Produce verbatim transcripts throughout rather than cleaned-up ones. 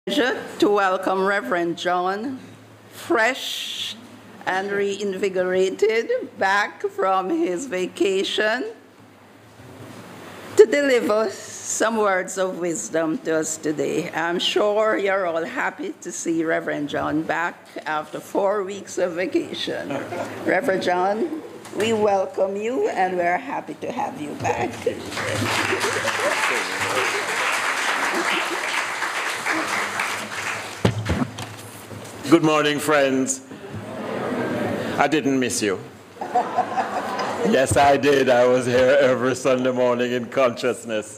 Pleasure to welcome Reverend John, fresh and reinvigorated back from his vacation, to deliver some words of wisdom to us today. I'm sure you're all happy to see Reverend John back after four weeks of vacation. Reverend John, we welcome you and we're happy to have you back. Good morning, friends. I didn't miss you. Yes, I did. I was here every Sunday morning in consciousness.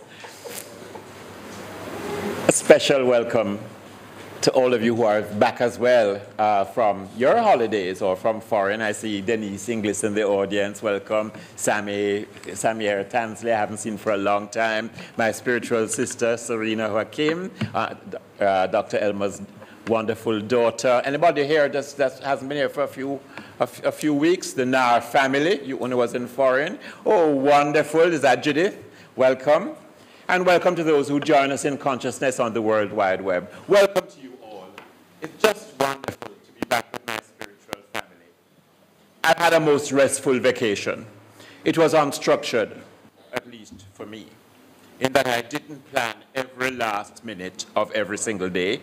A special welcome to all of you who are back as well uh, from your holidays or from foreign. I see Denise Inglis in the audience. Welcome. Sammy, Sammy Tansley, I haven't seen for a long time. My spiritual sister, Serena Joaquim, uh, uh, Doctor Elma's wonderful daughter. Anybody here that, that hasn't been here for a few, a, a few weeks? The Nar family, you only was in foreign. Oh, wonderful. Is that Judith? Welcome. And welcome to those who join us in consciousness on the World Wide Web. Welcome to you all. It's just wonderful to be back with my spiritual family. I've had a most restful vacation. It was unstructured, at least for me, in that I didn't plan every last minute of every single day.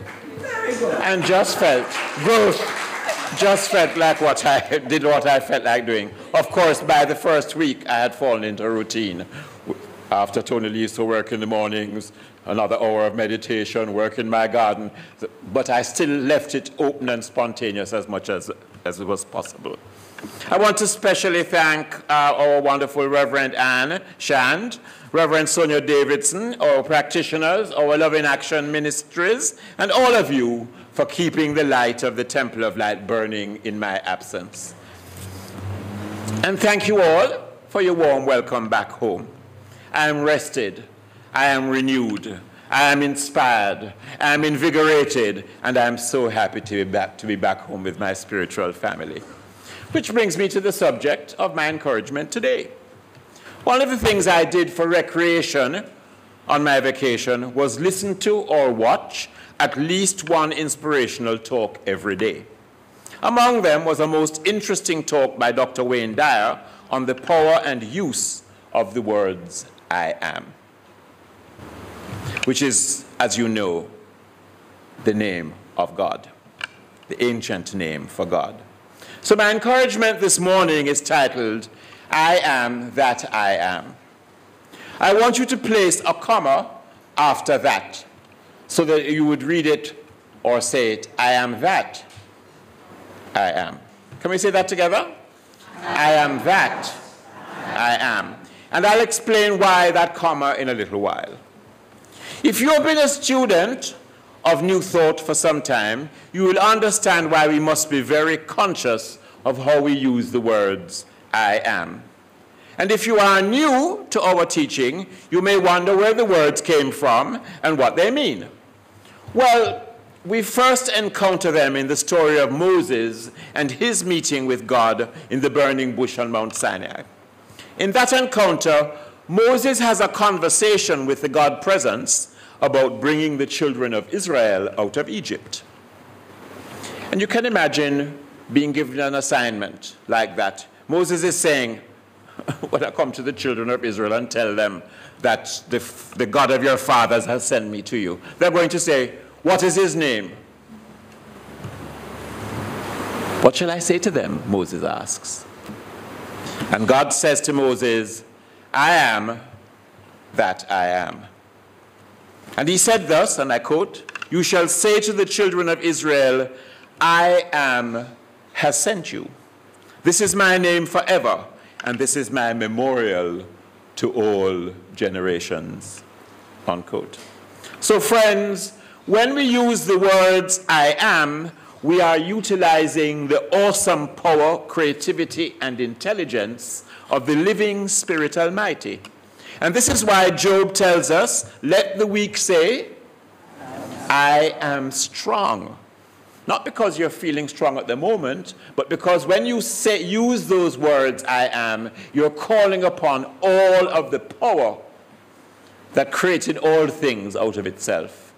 And just felt, growth, just felt like what I did what I felt like doing. Of course, by the first week, I had fallen into a routine. After Tony Lee used to work in the mornings, another hour of meditation, work in my garden, but I still left it open and spontaneous as much as, as it was possible. I want to specially thank uh, our wonderful Reverend Anne Shand, Reverend Sonia Davidson, our practitioners, our Love in Action ministries, and all of you for keeping the light of the Temple of Light burning in my absence. And thank you all for your warm welcome back home. I am rested, I am renewed, I am inspired, I am invigorated, and I am so happy to be back, to be back home with my spiritual family. Which brings me to the subject of my encouragement today. One of the things I did for recreation on my vacation was listen to or watch at least one inspirational talk every day. Among them was a most interesting talk by Doctor Wayne Dyer on the power and use of the words I am, which is, as you know, the name of God, the ancient name for God. So my encouragement this morning is titled, I am that I am. I want you to place a comma after that so that you would read it or say it, I am that I am. Can we say that together? I am that I am. And I'll explain why that comma in a little while. If you've been a student of New Thought for some time, you will understand why we must be very conscious of how we use the words I am. And if you are new to our teaching, you may wonder where the words came from and what they mean. Well, we first encounter them in the story of Moses and his meeting with God in the burning bush on Mount Sinai. In that encounter, Moses has a conversation with the God presence about bringing the children of Israel out of Egypt. And you can imagine being given an assignment like that. Moses is saying, when I come to the children of Israel and tell them that the, the God of your fathers has sent me to you, they're going to say, what is his name? What shall I say to them? Moses asks. And God says to Moses, I am that I am. And he said thus, and I quote, you shall say to the children of Israel, I am has sent you. This is my name forever, and this is my memorial to all generations, unquote. So friends, when we use the words I am, we are utilizing the awesome power, creativity, and intelligence of the living Spirit Almighty. And this is why Job tells us, let the weak say, I am strong. Not because you're feeling strong at the moment, but because when you say, use those words, I am, you're calling upon all of the power that created all things out of itself.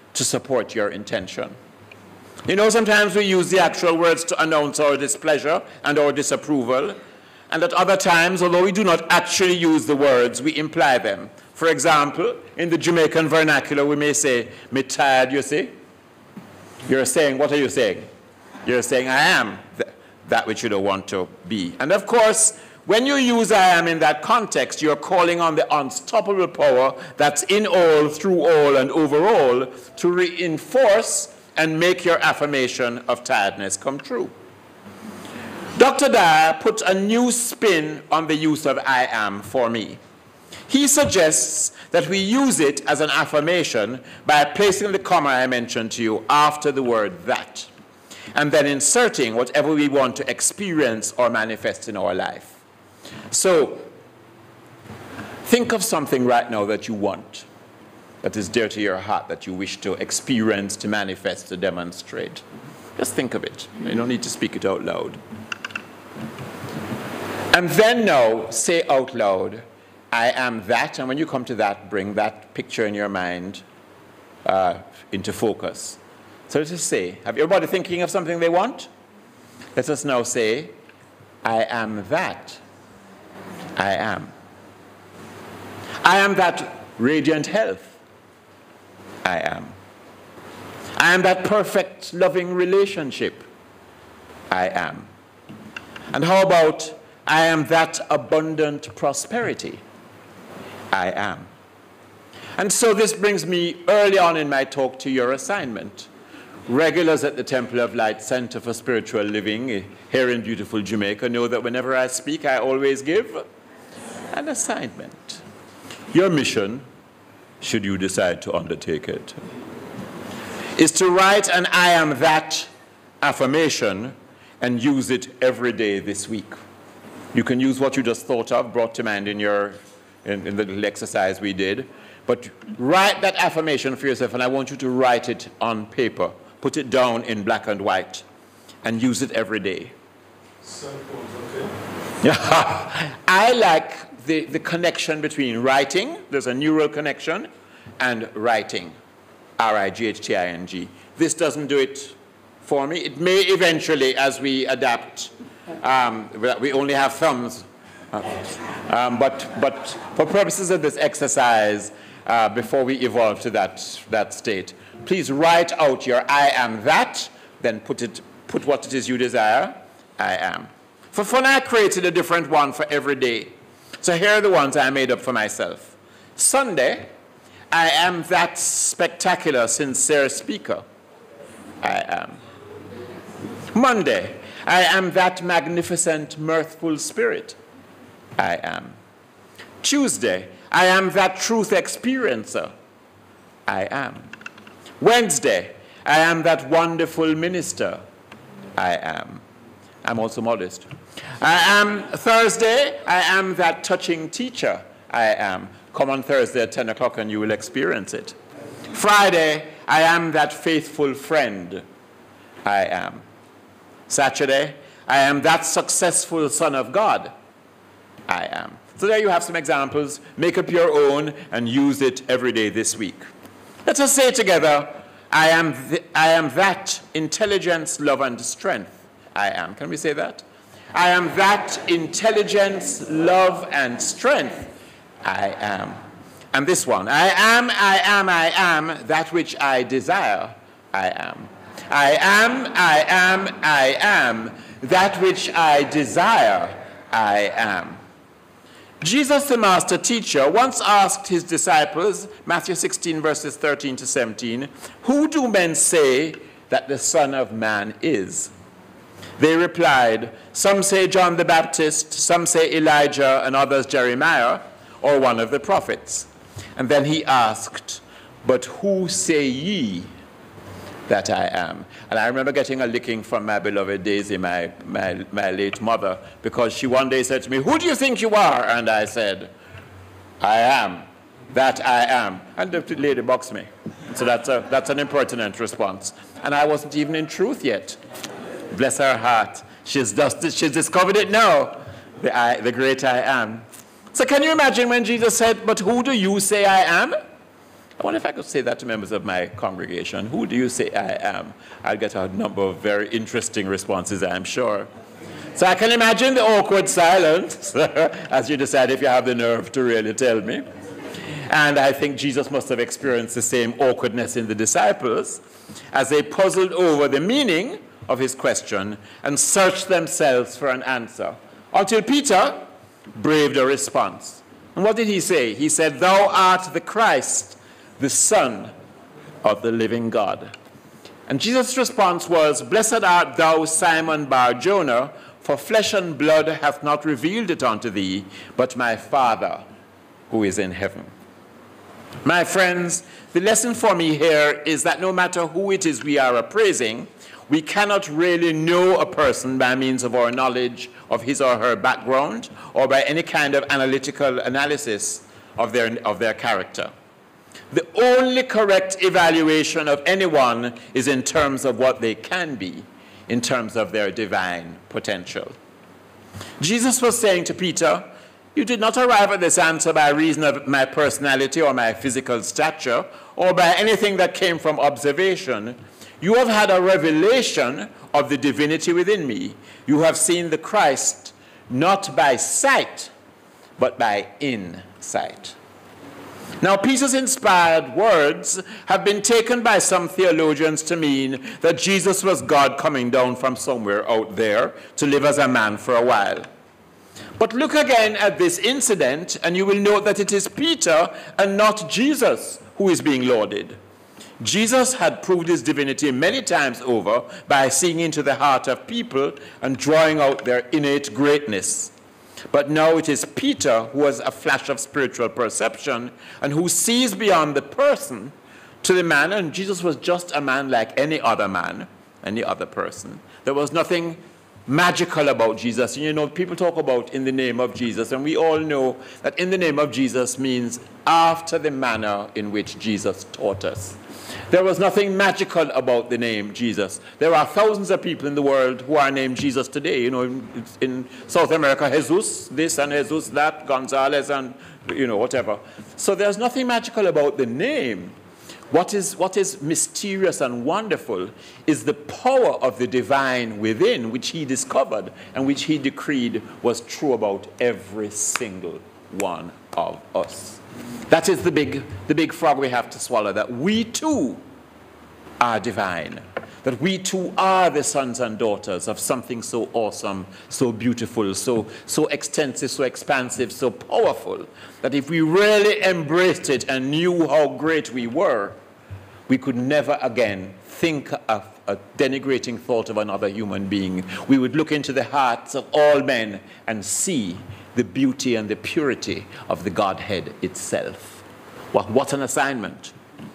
to support your intention. You know, sometimes we use the actual words to announce our displeasure and our disapproval, and at other times, although we do not actually use the words, we imply them. For example, in the Jamaican vernacular, we may say, "Me tired, you see?" You're saying, what are you saying? You're saying, "I am th that which you don't want to be." And of course, when you use "I am" in that context, you're calling on the unstoppable power that's in all, through all, and over all to reinforce and make your affirmation of tiredness come true. Doctor Dyer put a new spin on the use of "I am" for me. He suggests that we use it as an affirmation by placing the comma I mentioned to you after the word "that," and then inserting whatever we want to experience or manifest in our life. So, think of something right now that you want, that is dear to your heart, that you wish to experience, to manifest, to demonstrate. Just think of it. You don't need to speak it out loud. And then now, say out loud, "I am that," and when you come to that, bring that picture in your mind uh, into focus. So let's just say, have everybody thinking of something they want? Let us now say, "I am that. I am. I am that radiant health. I am. I am that perfect, loving relationship. I am." And how about, "I am that abundant prosperity. I am." And so this brings me early on in my talk to your assignment. Regulars at the Temple of Light Center for Spiritual Living here in beautiful Jamaica know that whenever I speak, I always give an assignment. Your mission, should you decide to undertake it, is to write an "I am that" affirmation and use it every day this week. You can use what you just thought of, brought to mind in, your, in, in the little exercise we did, but write that affirmation for yourself, and I want you to write it on paper. Put it down in black and white and use it every day. Okay. I like the, the connection between writing, there's a neural connection, and writing, R I G H T I N G. This doesn't do it for me. It may eventually, as we adapt, um, we only have thumbs. Um, but, but for purposes of this exercise, uh, before we evolve to that, that state, please write out your "I am that," then put, it, put what it is you desire, "I am." For fun, I created a different one for every day. So here are the ones I made up for myself. Sunday, "I am that spectacular, sincere speaker. I am." Monday, "I am that magnificent, mirthful spirit. I am." Tuesday, "I am that truth experiencer. I am." Wednesday, "I am that wonderful minister. I am." I'm also modest. I am Thursday, "I am that touching teacher. I am." Come on Thursday at ten o'clock and you will experience it. Friday, "I am that faithful friend. I am." Saturday, "I am that successful son of God. I am." So there you have some examples. Make up your own and use it every day this week. Let us say together, I am, I am that intelligence, love, and strength. I am. Can we say that? I am that intelligence, love, and strength. I am. And this one, I am, I am, I am that which I desire. I am. I am, I am, I am that which I desire. I am. Jesus, the master teacher, once asked his disciples, Matthew sixteen, verses thirteen to seventeen, "Who do men say that the Son of Man is?" They replied, "Some say John the Baptist, some say Elijah, and others Jeremiah, or one of the prophets." And then he asked, "But who say ye that I am?" And I remember getting a licking from my beloved Daisy, my, my, my late mother, because she one day said to me, "Who do you think you are?" And I said, "I am, that I am." And the lady boxed me. So that's, a, that's an impertinent response. And I wasn't even in truth yet. Bless her heart. She's, just, she's discovered it now, the, I, the great I am. So can you imagine when Jesus said, "But who do you say I am?" I wonder if I could say that to members of my congregation. Who do you say I am? I'll get a number of very interesting responses, I'm sure. So I can imagine the awkward silence as you decide if you have the nerve to really tell me. And I think Jesus must have experienced the same awkwardness in the disciples as they puzzled over the meaning of his question and searched themselves for an answer, until Peter braved a response. And what did he say? He said, "Thou art the Christ, the Son of the living God." And Jesus' response was, "Blessed art thou, Simon Bar-Jonah, for flesh and blood hath not revealed it unto thee, but my Father who is in heaven." My friends, the lesson for me here is that no matter who it is we are appraising, we cannot really know a person by means of our knowledge of his or her background or by any kind of analytical analysis of their, of their character. The only correct evaluation of anyone is in terms of what they can be, in terms of their divine potential. Jesus was saying to Peter, "You did not arrive at this answer by reason of my personality or my physical stature or by anything that came from observation. You have had a revelation of the divinity within me. You have seen the Christ not by sight, but by insight." Now, Peter's inspired words have been taken by some theologians to mean that Jesus was God coming down from somewhere out there to live as a man for a while. But look again at this incident, and you will note that it is Peter and not Jesus who is being lauded. Jesus had proved his divinity many times over by seeing into the heart of people and drawing out their innate greatness. But now it is Peter who has a flash of spiritual perception and who sees beyond the person to the man, and Jesus was just a man like any other man, any other person. There was nothing magical about Jesus. You know, people talk about in the name of Jesus, and we all know that in the name of Jesus means after the manner in which Jesus taught us. There was nothing magical about the name Jesus. There are thousands of people in the world who are named Jesus today. You know, in, in South America, Jesus this and Jesus that, Gonzalez and, you know, whatever. So there's nothing magical about the name. What is, what is mysterious and wonderful is the power of the divine within, which he discovered and which he decreed was true about every single one of us. That is the big, the big frog we have to swallow, that we too are divine, that we too are the sons and daughters of something so awesome, so beautiful, so, so extensive, so expansive, so powerful, that if we really embraced it and knew how great we were, we could never again think of a denigrating thought of another human being. We would look into the hearts of all men and see the beauty and the purity of the Godhead itself. Well, what an assignment.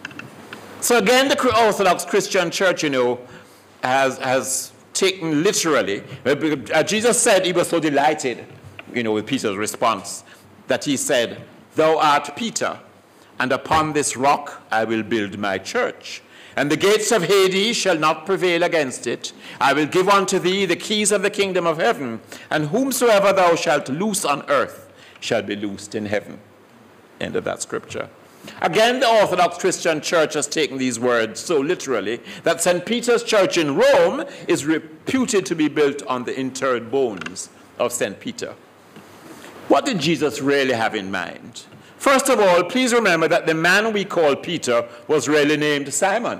So again, the Orthodox Christian Church, you know, has, has taken literally, uh, Jesus said he was so delighted, you know, with Peter's response, that he said, "Thou art Peter, and upon this rock I will build my church. And the gates of Hades shall not prevail against it. I will give unto thee the keys of the kingdom of heaven, and whomsoever thou shalt loose on earth shall be loosed in heaven." End of that scripture. Again, the Orthodox Christian Church has taken these words so literally that Saint Peter's Church in Rome is reputed to be built on the interred bones of Saint Peter. What did Jesus really have in mind? First of all, please remember that the man we call Peter was really named Simon.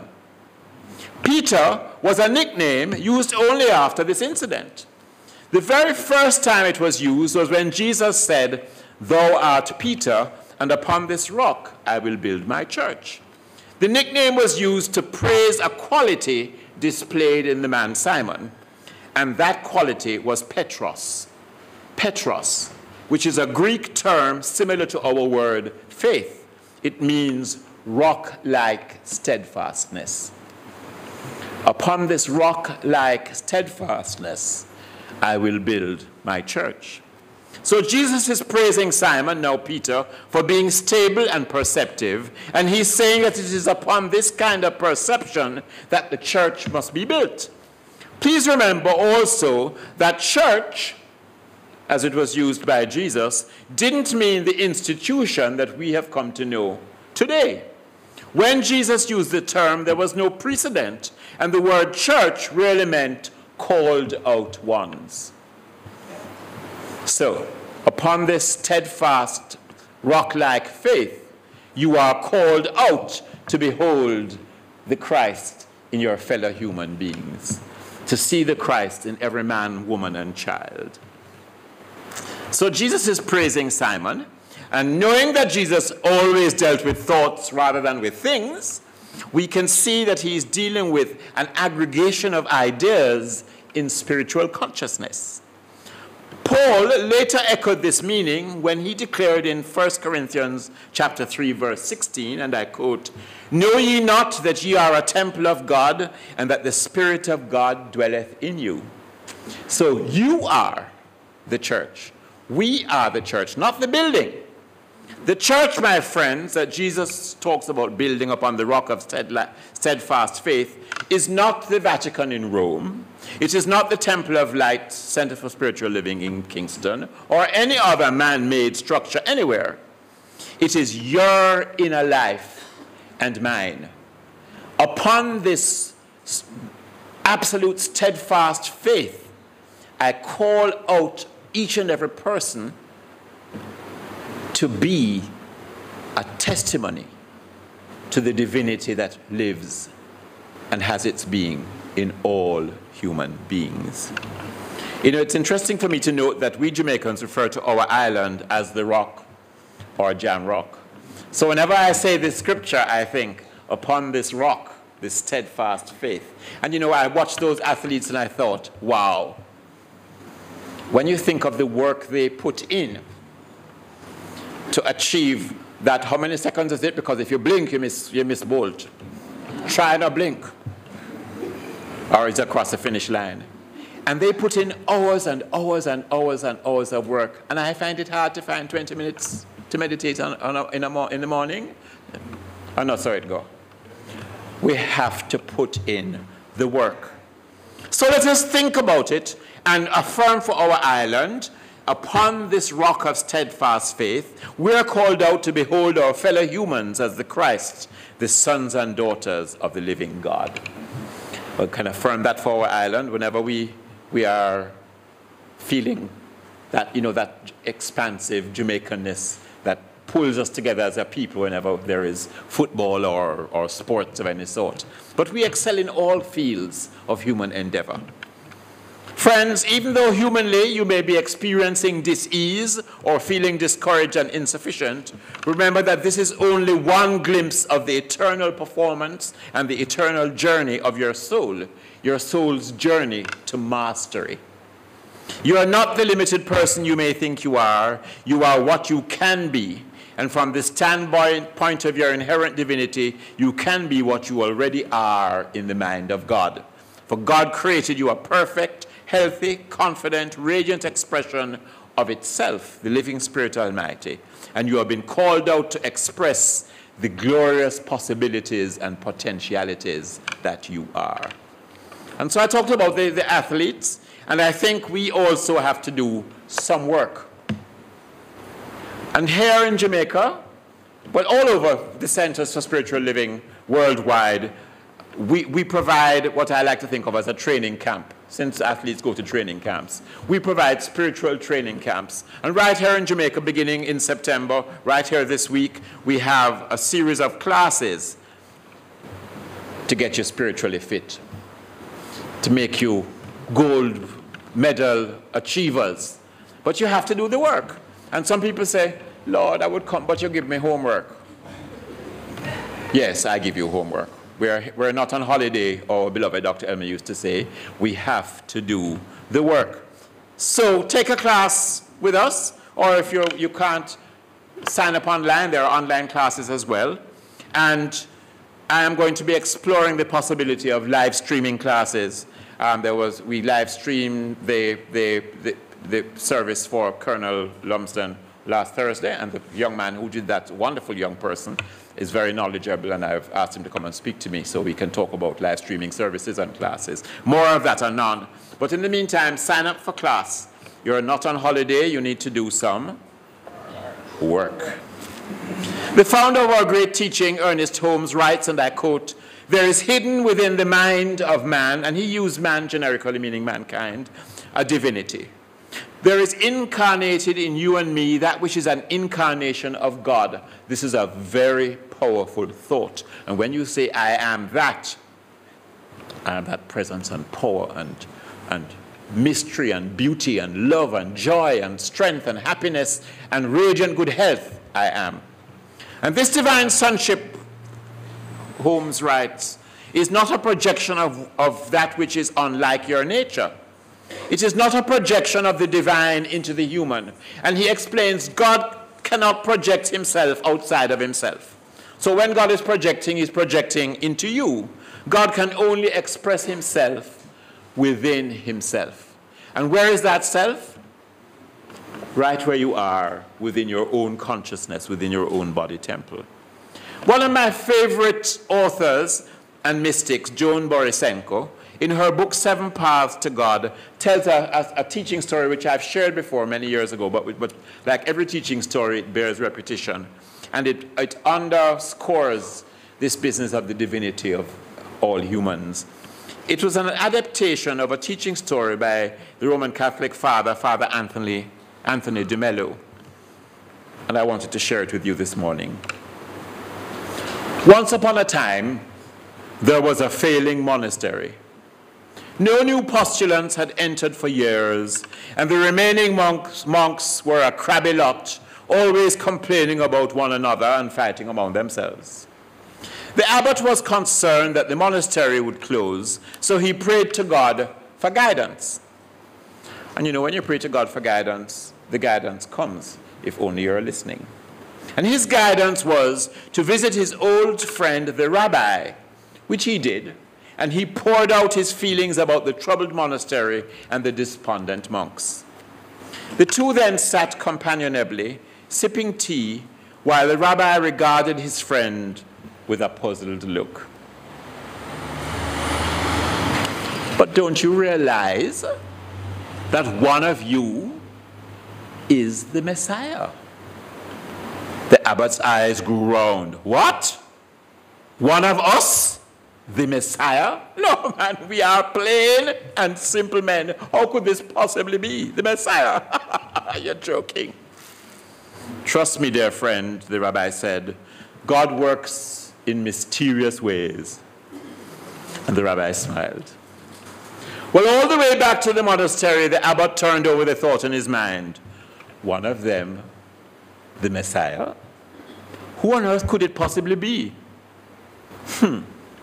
Peter was a nickname used only after this incident. The very first time it was used was when Jesus said, "Thou art Peter, and upon this rock I will build my church." The nickname was used to praise a quality displayed in the man Simon, and that quality was Petros. Petros, which is a Greek term similar to our word faith. It means rock-like steadfastness. Upon this rock-like steadfastness, I will build my church. So Jesus is praising Simon, now Peter, for being stable and perceptive, and he's saying that it is upon this kind of perception that the church must be built. Please remember also that church, as it was used by Jesus, didn't mean the institution that we have come to know today. When Jesus used the term, there was no precedent, and the word church really meant called out ones. So, upon this steadfast, rock-like faith, you are called out to behold the Christ in your fellow human beings, to see the Christ in every man, woman, and child. So Jesus is praising Simon, and knowing that Jesus always dealt with thoughts rather than with things, we can see that he's dealing with an aggregation of ideas in spiritual consciousness. Paul later echoed this meaning when he declared in First Corinthians chapter three, verse sixteen, and I quote, "Know ye not that ye are a temple of God, and that the Spirit of God dwelleth in you?" So you are the church. We are the church, not the building. The church, my friends, that Jesus talks about building upon the rock of steadfast faith, is not the Vatican in Rome. It is not the Temple of Light Center for Spiritual Living in Kingston, or any other man-made structure anywhere. It is your inner life and mine. Upon this absolute steadfast faith, I call out each and every person to be a testimony to the divinity that lives and has its being in all human beings. You know, it's interesting for me to note that we Jamaicans refer to our island as the rock or Jam Rock. So whenever I say this scripture, I think, upon this rock, this steadfast faith. And you know, I watched those athletes and I thought, wow. When you think of the work they put in to achieve that, how many seconds is it? Because if you blink, you miss, you miss Bolt. Try not blink, or it's across the finish line. And they put in hours and hours and hours and hours of work. And I find it hard to find twenty minutes to meditate on, on a, in, a, in the morning. Oh, no, sorry, it go. We have to put in the work. So let us think about it and affirm for our island, upon this rock of steadfast faith, we are called out to behold our fellow humans as the Christ, the sons and daughters of the living God. We can affirm that for our island whenever we, we are feeling that, you know, that expansive Jamaicanness that pulls us together as a people whenever there is football or, or sports of any sort. But we excel in all fields of human endeavor. Friends, even though humanly you may be experiencing dis-ease or feeling discouraged and insufficient, remember that this is only one glimpse of the eternal performance and the eternal journey of your soul, your soul's journey to mastery. You are not the limited person you may think you are. You are what you can be. And from the standpoint of your inherent divinity, you can be what you already are in the mind of God. For God created you a perfect, healthy, confident, radiant expression of itself, the living Spirit Almighty. And you have been called out to express the glorious possibilities and potentialities that you are. And so I talked about the, the athletes, and I think we also have to do some work. And here in Jamaica, but all over the Centers for Spiritual Living worldwide, we, we provide what I like to think of as a training camp, since athletes go to training camps. We provide spiritual training camps. And right here in Jamaica, beginning in September, right here this week, we have a series of classes to get you spiritually fit, to make you gold medal achievers. But you have to do the work. And some people say, Lord, I would come, but you give me homework. Yes, I give you homework. We're, we're not on holiday, our beloved Doctor Elmer used to say. We have to do the work. So take a class with us, or if you're, you can't sign up online, there are online classes as well. And I am going to be exploring the possibility of live streaming classes. Um, there was, we live streamed the, the, the, the service for Colonel Lumsden last Thursday, and the young man who did that, wonderful young person, is very knowledgeable, and I've asked him to come and speak to me so we can talk about live streaming services and classes. More of that anon. But in the meantime, sign up for class. You're not on holiday, you need to do some work. The founder of our great teaching, Ernest Holmes, writes, and I quote, "There is hidden within the mind of man," and he used man generically, meaning mankind, "a divinity. There is incarnated in you and me that which is an incarnation of God." This is a very powerful thought. And when you say, "I am that," I am that presence and power and, and mystery and beauty and love and joy and strength and happiness and radiant good health, I am. And this divine sonship, Holmes writes, is not a projection of, of that which is unlike your nature. It is not a projection of the divine into the human. And he explains God cannot project himself outside of himself. So when God is projecting, he's projecting into you. God can only express himself within himself. And where is that self? Right where you are, within your own consciousness, within your own body temple. One of my favorite authors and mystics, Joan Borisenko, in her book, Seven Paths to God, tells a, a, a teaching story which I've shared before many years ago, but, but like every teaching story, it bears repetition. And it, it underscores this business of the divinity of all humans. It was an adaptation of a teaching story by the Roman Catholic father, Father Anthony, Anthony de Mello. And I wanted to share it with you this morning. Once upon a time, there was a failing monastery. No new postulants had entered for years, and the remaining monks, monks were a crabby lot, always complaining about one another and fighting among themselves. The abbot was concerned that the monastery would close, so he prayed to God for guidance. And you know, when you pray to God for guidance, the guidance comes, if only you're listening. And his guidance was to visit his old friend, the rabbi, which he did, and he poured out his feelings about the troubled monastery and the despondent monks. The two then sat companionably, sipping tea, while the rabbi regarded his friend with a puzzled look. "But don't you realize that one of you is the Messiah?" The abbot's eyes grew round. "What? One of us? The Messiah? No, man, we are plain and simple men. How could this possibly be the Messiah?" "You're joking." "Trust me, dear friend," the rabbi said. "God works in mysterious ways." And the rabbi smiled. Well, all the way back to the monastery, the abbot turned over the thought in his mind. One of them, the Messiah? Who on earth could it possibly be? Hmm.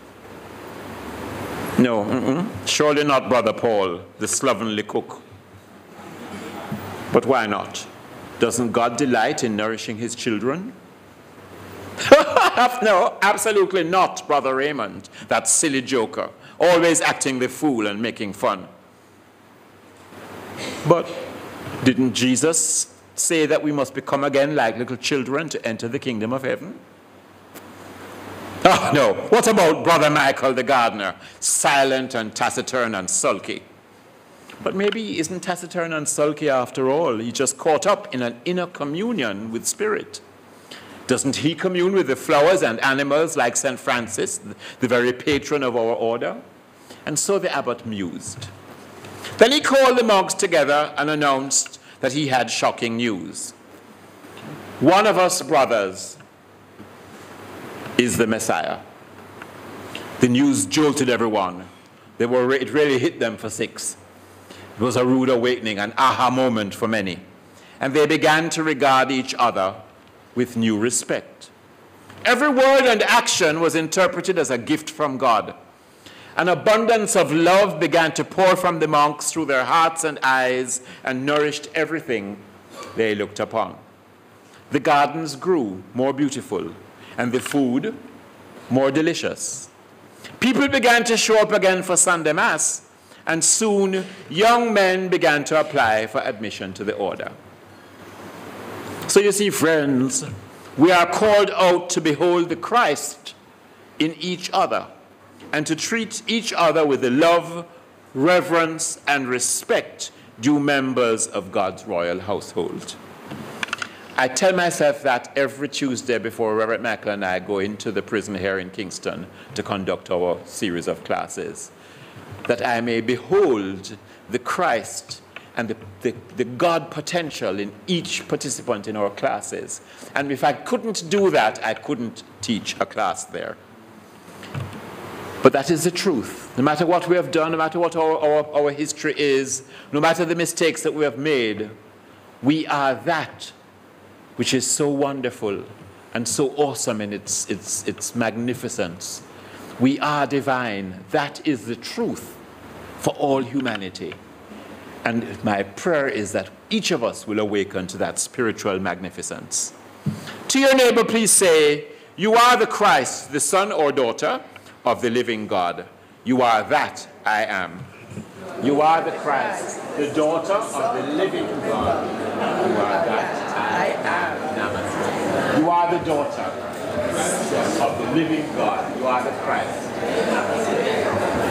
No, mm-mm. Surely not Brother Paul, the slovenly cook. But why not? Doesn't God delight in nourishing his children? No, absolutely not, Brother Raymond, that silly joker, always acting the fool and making fun. But didn't Jesus say that we must become again like little children to enter the kingdom of heaven? Oh, no. What about Brother Michael the gardener, silent and taciturn and sulky? But maybe he isn't taciturn and sulky after all. He just caught up in an inner communion with spirit. Doesn't he commune with the flowers and animals like Saint Francis, the very patron of our order? And so the abbot mused. Then he called the monks together and announced that he had shocking news. One of us brothers is the Messiah. The news jolted everyone. They were, it really hit them for six. It was a rude awakening, an aha moment for many. And they began to regard each other with new respect. Every word and action was interpreted as a gift from God. An abundance of love began to pour from the monks through their hearts and eyes and nourished everything they looked upon. The gardens grew more beautiful and the food more delicious. People began to show up again for Sunday Mass, and soon young men began to apply for admission to the order. So you see, friends, we are called out to behold the Christ in each other and to treat each other with the love, reverence, and respect due members of God's royal household. I tell myself that every Tuesday before Reverend Michael and I go into the prison here in Kingston to conduct our series of classes, that I may behold the Christ and the, the, the God potential in each participant in our classes. And if I couldn't do that, I couldn't teach a class there. But that is the truth. No matter what we have done, no matter what our, our, our history is, no matter the mistakes that we have made, we are that which is so wonderful and so awesome in its, its, its magnificence. We are divine. That is the truth for all humanity. And my prayer is that each of us will awaken to that spiritual magnificence. To your neighbor, please say, you are the Christ, the son or daughter of the living God. You are that I am. You are the Christ, the daughter of the living God. You are that I am. Namaste. You are the daughter of the living God. You are the Christ. Namaste.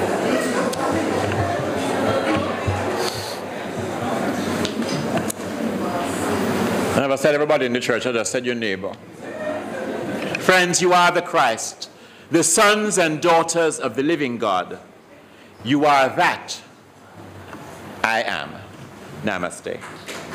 I never said everybody in the church, I just said your neighbor. Friends, you are the Christ, the sons and daughters of the living God. You are that I am. Namaste.